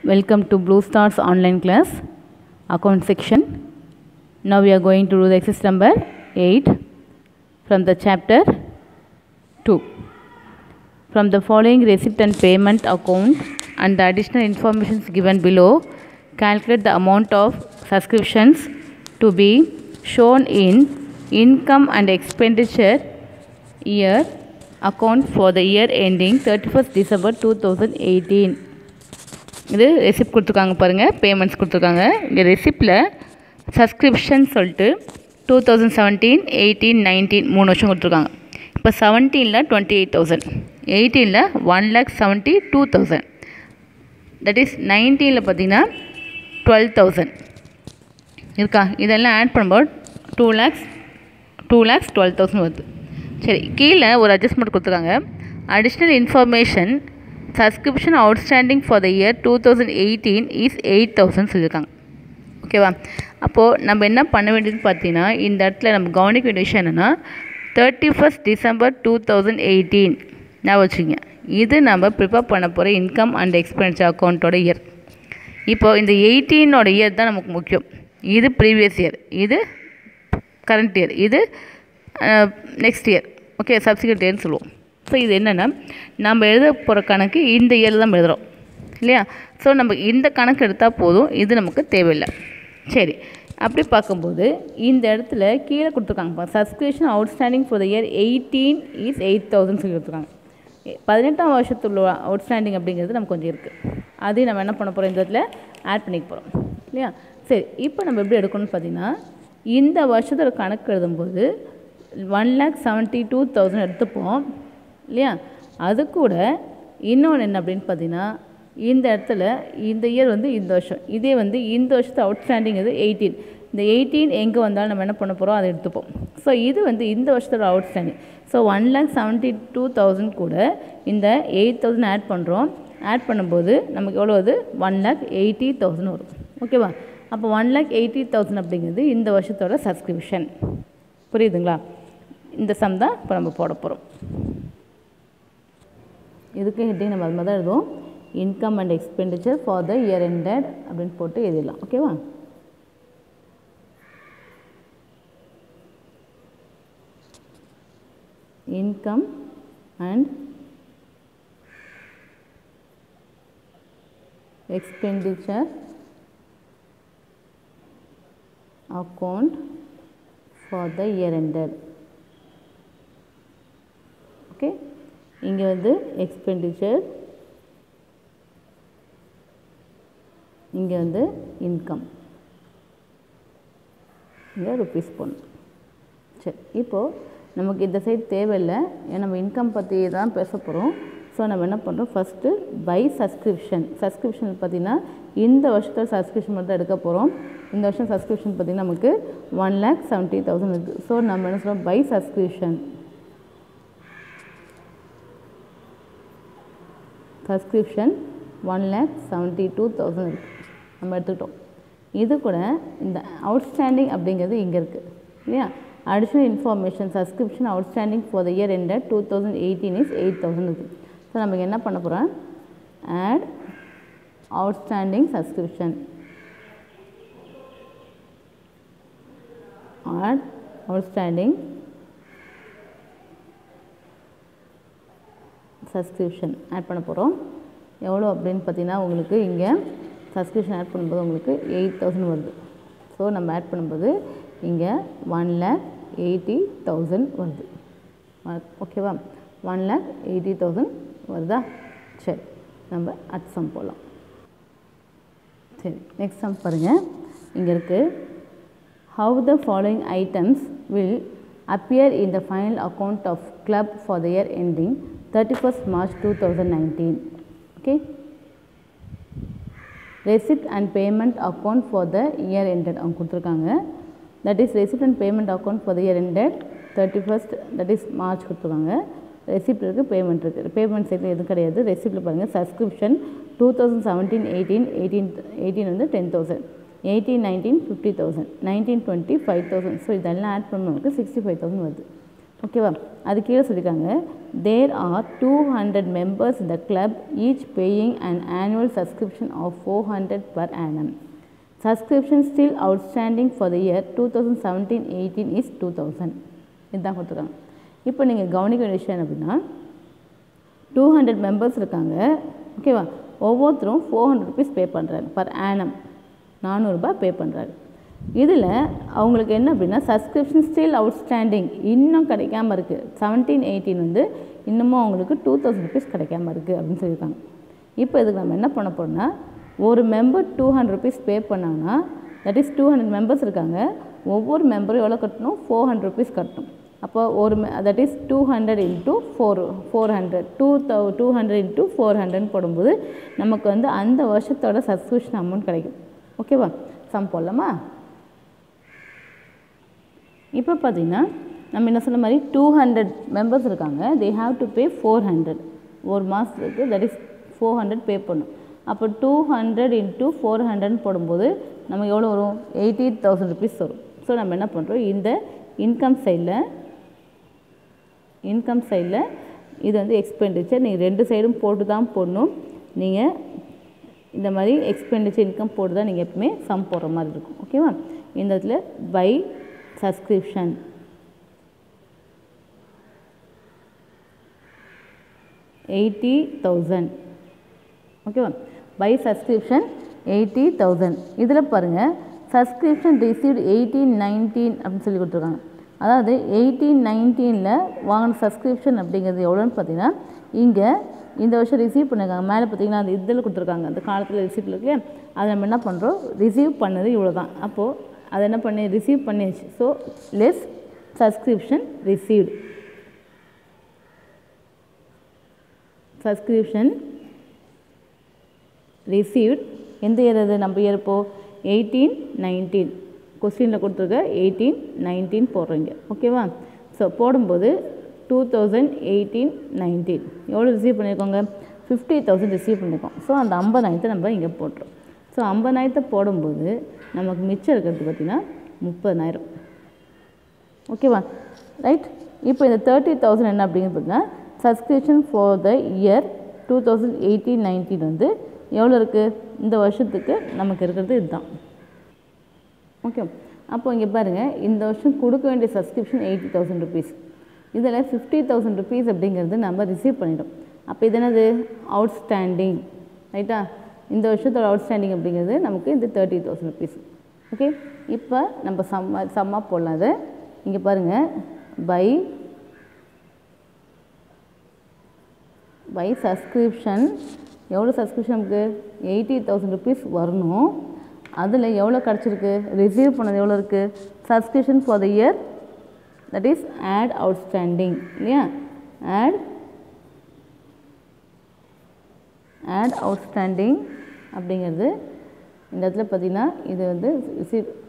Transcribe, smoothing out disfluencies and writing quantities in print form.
Welcome to Blue Stars online class, account section. Now we are going to do the exercise number 8 from the chapter 2. From the following receipt and payment account and the additional information given below, calculate the amount of subscriptions to be shown in income and expenditure year account for the year ending 31st December 2018. இது receipt கொடுத்துருக்காங்க பாருங்கள், payments கொடுத்துருக்காங்க. இங்கே ரெசிப்டில் subscription சொல்லிட்டு 2017, 18, 19 3 வருஷம் கொடுத்துருக்காங்க. இப்போ 17ல் 28,000, 18ல் 1,72,000, that is 19ல் பார்த்தீங்கன்னா 12,000 இருக்கா. இதெல்லாம் ஆட் பண்ணும்போது 2,12,000 வருது. சரி, கீழே ஒரு அட்ஜஸ்ட்மெண்ட் கொடுத்துருக்காங்க. Additional information subscription outstanding for the year 2018 is 8,000 சொல்லியிருக்காங்க. ஓகேவா? அப்போது நம்ம என்ன பண்ண வேண்டியதுன்னு பார்த்தீங்கன்னா, இந்த இடத்துல நம்ம கவனிக்க வேண்டிய விஷயம் என்னென்னா 31st December 2018 நான் வச்சுங்க. இது நம்ம ப்ரிப்பேர் பண்ண போகிற இன்கம் அண்ட் எக்ஸ்பென்டிச்சர் அக்கௌண்ட்டோட இயர். இப்போது இந்த 18ஓட இயர் தான் நமக்கு முக்கியம். இது ப்ரீவியஸ் இயர், இது கரண்ட் இயர், இது நெக்ஸ்ட் இயர். ஓகே, சப்சிக்வெண்ட் இயர்னு சொல்லுவோம். ஸோ இது என்னென்னா, நம்ம எழுத போகிற கணக்கு இந்த இயர் தான் எழுதுகிறோம் இல்லையா. ஸோ நம்ம இந்த கணக்கு எடுத்தால் போதும், இது நமக்கு தேவையில்லை. சரி, அப்படி பார்க்கும்போது இந்த இடத்துல கீழே கொடுத்துருக்காங்க, subscription outstanding for the year 18 is 8,000 சொல்லி கொடுத்துருக்காங்க. 18ஆம் வருஷத்துல அவுட்ஸ்டாண்டிங் அப்படிங்கிறது நமக்கு கொஞ்சம் இருக்குது. அதையும் நம்ம என்ன பண்ண போகிறோம், இந்த இடத்துல ஆட் பண்ணிக்க போகிறோம் இல்லையா. சரி, இப்போ நம்ம எப்படி எடுக்கணும்னு பார்த்தீங்கன்னா, இந்த வருஷத்தோட கணக்கு எழுதும்போது 1,72,000 எடுத்துப்போம் இல்லையா. அது கூட இன்னொன்று என்ன அப்படின்னு பார்த்தீங்கன்னா, இந்த இடத்துல இந்த இயர் வந்து இந்த வருஷம், இதே வந்து இந்த வருஷத்து அவுட்ஸ்டாண்டிங் இது 18. இந்த 18 எங்கே வந்தாலும் நம்ம என்ன பண்ண போகிறோம், அதை எடுத்துப்போம். ஸோ இது வந்து இந்த வருஷத்தோட அவுட்ஸ்டாண்டிங். ஸோ 1,72,000 கூட இந்த 8,000 ஆட் பண்ணுறோம். ஆட் பண்ணும்போது நமக்கு எவ்வளோ வருது, 1,80,000 வரும். ஓகேவா? அப்போ 1,80,000 அப்படிங்கிறது இந்த வருஷத்தோட சப்ஸ்கிரிப்ஷன். புரியுதுங்களா? இந்த சம் தான் இப்போ நம்ம போட போகிறோம். இதுக்கு ஹெட்டிங் நம்ம அது மாதிரி தான் எழுதுவோம், income and expenditure for the year ended அப்படின்னு போட்டு எழுதிடலாம். ஓகேவா? Income and expenditure account for the year ended. Okay, இங்கே வந்து எக்ஸ்பெண்டிச்சர், இங்கே வந்து இன்கம், இங்கே ருப்பீஸ் போடணும். சரி, இப்போது நமக்கு இந்த சைடு தேவையில்லை, ஏன்னா நம்ம இன்கம் பற்றி தான் பேச போகிறோம். ஸோ நம்ம என்ன பண்ணுறோம், ஃபஸ்ட்டு பை சப்ஸ்கிரிப்ஷன். சப்ஸ்கிரிப்ஷன் பார்த்திங்கன்னா இந்த வருஷத்தோட சப்ஸ்கிரிப்ஷன் மட்டும் தான் எடுக்க போகிறோம். இந்த வருஷம் சப்ஸ்கிரிப்ஷன் பார்த்திங்கன்னா நமக்கு 1,70,000 இருக்குது. ஸோ நம்ம என்ன சொல்கிறோம், பை சப்ஸ்கிரிப்ஷன். சப்ஸ்கிரிப்ஷன் 1,72,000 இருக்குது, நம்ம எடுத்துக்கிட்டோம். இது கூட இந்த அவுட்ஸ்டாண்டிங் அப்படிங்கிறது இங்கே இருக்குது இல்லையா. Additional information subscription outstanding for the year ended 2018 is 8,000 இருக்குது. ஸோ நம்ம என்ன பண்ண போகிறோம், add outstanding subscription, add outstanding subscription add பண்ண போகிறோம். எவ்வளோ அப்படின்னு பார்த்தீங்கன்னா, உங்களுக்கு இங்கே சப்ஸ்கிரிப்ஷன் ஆட் பண்ணும்போது உங்களுக்கு 8,000 வருது. ஸோ நம்ம ஆட் பண்ணும்போது இங்கே 1,80,000 வருது. ஓகேவா? 1,80,000 வருதா? சரி, நம்ம அடுத்த சம் போகலாம். சரி, நெக்ஸ்ட் சம் பாருங்கள். இங்கே இருக்குது, how the following items will appear in the final account of club for the year ending 31st March 2019. Okay, receipt and payment account for the year ended அவங்க கொடுத்துருக்காங்க. that is receipt and payment account for the year ended 31st, that is March கொடுத்துருக்காங்க. Receipt இருக்குது, payment இருக்குது. Payment சைட்டில் எதுவும் கிடையாது. ரெசிப்டில் பாருங்கள், subscription 2017, 18 வந்து 10,000, 18, 19, 50,000, 19, 20, 5,000. ஸோ இதெல்லாம் ஆட் பண்ண நமக்கு 65,000 வருது. ஓகேவா? அது கீழே சொல்லியிருக்காங்க, there are 200 members in the club, each paying an annual subscription of 400 per annum. Subscription still outstanding for the year 2017-18 is 2000. இதுதான் கொடுத்துருக்காங்க. இப்போ நீங்கள் கவனிக்க வேண்டிய விஷயம் அப்படின்னா 200 மெம்பர்ஸ் இருக்காங்க. ஓகேவா? ஒவ்வொருத்தரும் 400 ருபீஸ் பே பண்ணுறாரு. பர் ஆனம் 400 ரூபாய் பே பண்ணுறாரு. இதில் அவங்களுக்கு என்ன அப்படின்னா சப்ஸ்கிரிப்ஷன் ஸ்டில் அவுட்ஸ்டாண்டிங் இன்னும் கிடைக்காம இருக்குது. 17-18 வந்து இன்னமும் அவங்களுக்கு 2000 ருபீஸ் கிடைக்காம இருக்குது அப்படின்னு சொல்லியிருக்காங்க. இப்போ இதுக்கு நம்ம என்ன பண்ண போகிறோம்னா, ஒரு மெம்பர் 200 ருபீஸ் பே பண்ணாங்கன்னா தட் இஸ் 200 மெம்பர்ஸ் இருக்காங்க. ஒவ்வொரு மெம்பரும் எவ்வளோ கட்டணும்? 400 ருபீஸ் கட்டணும். அப்போ ஒரு தட் இஸ் 200 இன்ட்டு 400 200 இன்ட்டு 400 போடும்போது நமக்கு வந்து அந்த வருஷத்தோட சப்ஸ்கிரிப்ஷன் அமௌண்ட் கிடைக்கும். ஓகேவா? சம் போடலாமா? இப்போ பார்த்தீங்கன்னா நம்ம என்ன சொன்ன மாதிரி 200 மெம்பர்ஸ் இருக்காங்க. தே ஹாவ் டு பே 400 ஒரு மாதத்துக்கு. தட் இஸ் 400 பே பண்ணும். அப்போ 200 இன்ட்டு 400 போடும்போது நமக்கு எவ்வளோ வரும்? 80,000 ருபீஸ் வரும். ஸோ நம்ம என்ன பண்ணுறோம், இந்த இன்கம் சைடில் இது வந்து எக்ஸ்பெண்டிச்சர் நீங்கள் 2 சைடும் போட்டு தான் போடணும். நீங்கள் இந்த மாதிரி எக்ஸ்பெண்டிச்சர் இன்கம் போட்டு தான் நீங்கள் எப்பவுமே சம் போடுற மாதிரி இருக்கும். ஓகேவா? இந்த இடத்துல பை subscription 80,000. ஓகேவா? By subscription 80,000. இதில் பாருங்கள் சப்ஸ்கிரிப்ஷன் ரிசீவ்டு 18-19 அப்படின்னு சொல்லி கொடுத்துருக்காங்க. அதாவது 18-19 வாங்கின சப்ஸ்கிரிப்ஷன் அப்படிங்கிறது எவ்வளோன்னு பார்த்தீங்கன்னா இங்கே இந்த வருஷம் ரிசீவ் பண்ணியிருக்காங்க. மேலே பார்த்தீங்கன்னா அந்த இதில் கொடுத்துருக்காங்க, அந்த காலத்தில் ரிசீவ் இருக்கு. அதை நம்ம என்ன பண்ணுறோம், ரிசீவ் பண்ணது இவ்வளோ தான். அப்போது அதை என்ன பண்ணி ரிசீவ் பண்ணிடுச்சு. So less subscription received. Subscription received எந்த இயர்? அது நம்ம இயர் இப்போது 18-19 கொஸ்டினில் கொடுத்துருக்க 18-19 போடுறீங்க. ஓகேவா? ஸோ போடும்போது 2018-19 எவ்வளோ ரிசீவ் பண்ணியிருக்கோங்க? 50,000 ரிசீவ் பண்ணியிருக்கோம். ஸோ அந்த 50,000 நம்ம இங்கே போட்டுறோம். ஸோ 50,000 போடும்போது நமக்கு மிச்சம் இருக்கிறது பார்த்திங்கன்னா 30,000. ஓகேவா? ரைட். இப்போ இந்த 30,000 என்ன அப்படிங்கிறது பார்த்தீங்கன்னா சப்ஸ்கிரிப்ஷன் ஃபார் த இயர் 2018-19 வந்து எவ்வளோ இருக்குது? இந்த வருஷத்துக்கு நமக்கு இருக்கிறது இதுதான். ஓகே. அப்போ இங்கே பாருங்கள், இந்த வருஷம் கொடுக்க வேண்டிய சப்ஸ்கிரிப்ஷன் 80,000 ருபீஸ். இதில் 50,000 ருபீஸ் அப்படிங்கிறது நம்ம ரிசீவ் பண்ணிட்டோம். அப்போ இது என்னது? அவுட்ஸ்டாண்டிங். ரைட்டா? இந்த வருஷத்தோட அவுட்ஸ்டாண்டிங் அப்படிங்கிறது நமக்கு இந்த 30,000 ருபீஸ். ஓகே. இப்போ நம்ம சம்மா போடலாம். அது இங்கே பாருங்கள், பை சப்ஸ்கிரிப்ஷன் எவ்வளோ சப்ஸ்கிரிப்ஷன் நமக்கு 80,000 ருபீஸ் வரணும். அதில் எவ்வளோ கிடச்சிருக்கு? ரிசீவ் பண்ணது எவ்வளோ இருக்குது? Subscription for the year that is add outstanding இல்லையா? ஆட் அவுட்ஸ்டாண்டிங் அப்படிங்கிறது இந்த இடத்துல பார்த்திங்கன்னா இது வந்து ரிசீவ்